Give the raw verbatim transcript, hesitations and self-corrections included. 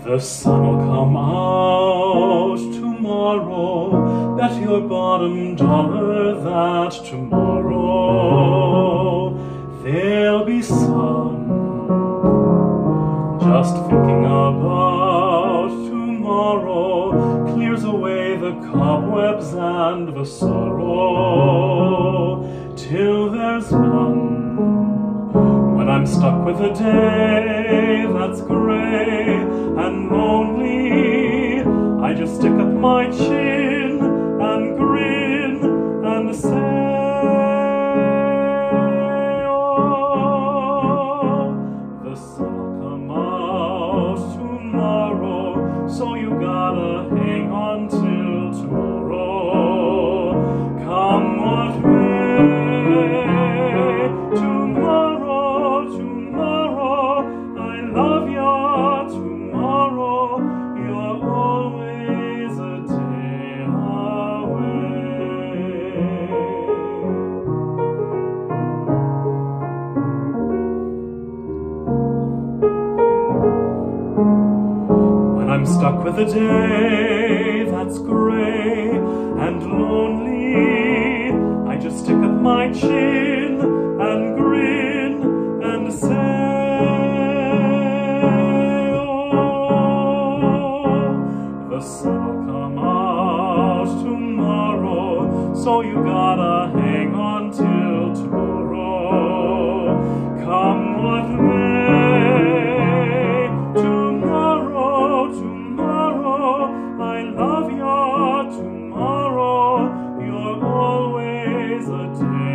The sun'll come out tomorrow. Bet your bottom dollar that tomorrow there'll be sun. Just thinking about tomorrow clears away the cobwebs and the sorrow, till there's none. When I'm stuck with a day that's gray and lonely, I just stick up my chin and grin and say, oh, the sun'll come out tomorrow, so you gotta hang on till tomorrow. Come what may, tomorrow, tomorrow, I love you tomorrow, you're always a day away. When I'm stuck with a day that's gray and lonely, I just stick up my chin and grin and say, oh, the sun'll come out tomorrow, so you gotta hang on till tomorrow. Come what may, tomorrow, tomorrow, I love you tomorrow, you're always a day